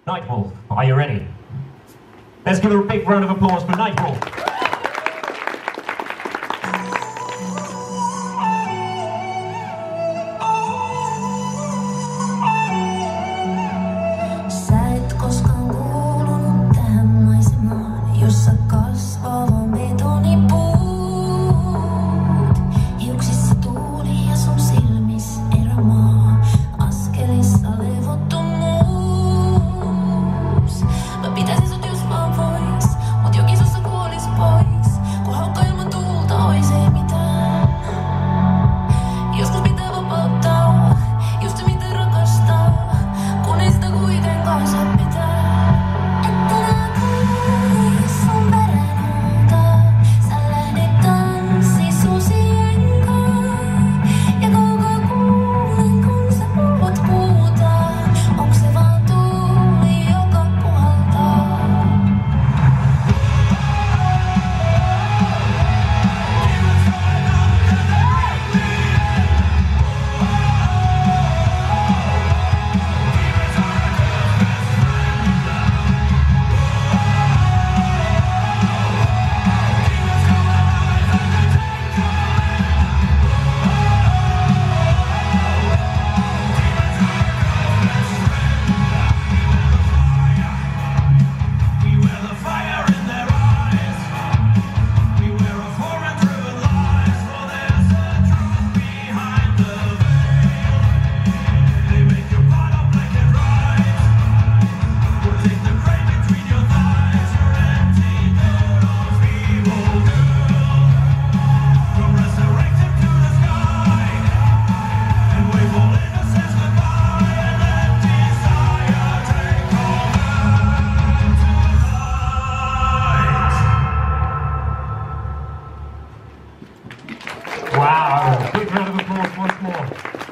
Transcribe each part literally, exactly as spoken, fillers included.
Nightwolf, are you ready? Let's give a big round of applause for Nightwolf. Jossa kasvava betonipuut, hiuksissa tuuli ja sun silmis erämaa, askelissa levottomuus. Mä pitäisin sut jos vaan vois, mut jo kisassa kuolis pois, kun haukka ilman tuulta ois ei mitään. Joskus pitää vapauttaa, just se mitä rakastaa, kun ei sitä kuitenkaan saa pitää. Wow, big round of applause once more.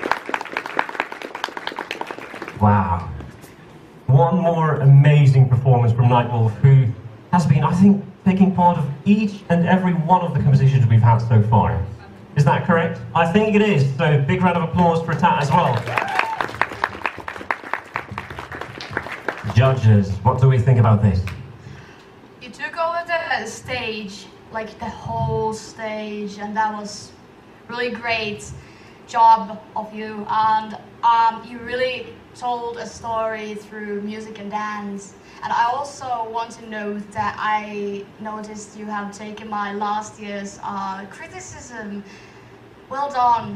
Wow. One more amazing performance from Nightwolf, who has been, I think, taking part of each and every one of the compositions we've had so far. Is that correct? I think it is, so big round of applause for Tat as well. Judges, what do we think about this? You took over the stage, like the whole stage, and that was really great job of you, and um, you really told a story through music and dance. And I also want to note that I noticed you have taken my last year's uh, criticism. Well done.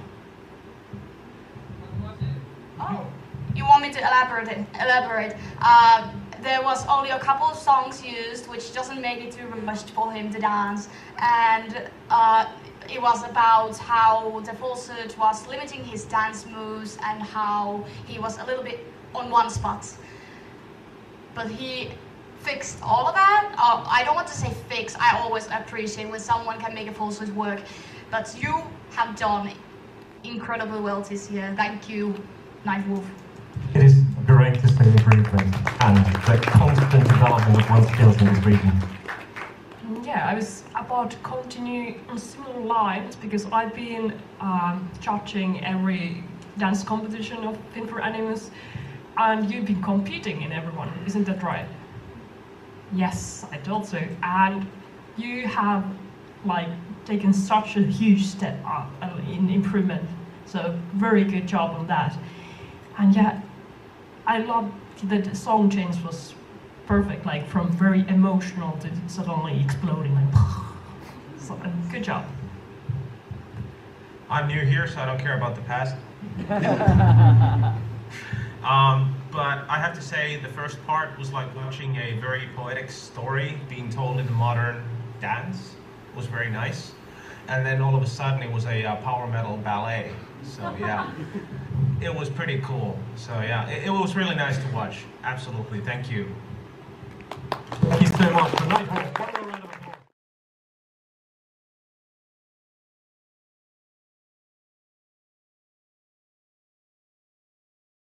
Oh, you want me to elaborate? Elaborate. Uh, there was only a couple of songs used, which doesn't make it too rushed for him to dance, and uh, it was about how the falsetto was limiting his dance moves and how he was a little bit on one spot. But he fixed all of that. Uh, I don't want to say fix, I always appreciate when someone can make a falsetto work. But you have done incredibly well this year. Thank you, Nightwolf. It is great to see improvement and the constant development of one's skills in this region. Yeah, I was about to continue on similar lines because I've been um, judging every dance competition of Fin for Animus, and you've been competing in everyone, isn't that right? Yes, I thought so. And you have like taken such a huge step up in improvement, so very good job on that. And yeah, I love that the song change was perfect, like from very emotional to suddenly exploding, like so, good job. I'm new here, so I don't care about the past. um, but I have to say the first part was like watching a very poetic story being told in modern dance. It was very nice. And then all of a sudden it was a uh, power metal ballet. So yeah, it was pretty cool. So yeah, it, it was really nice to watch. Absolutely, thank you. Thank you so much. One more round of applause.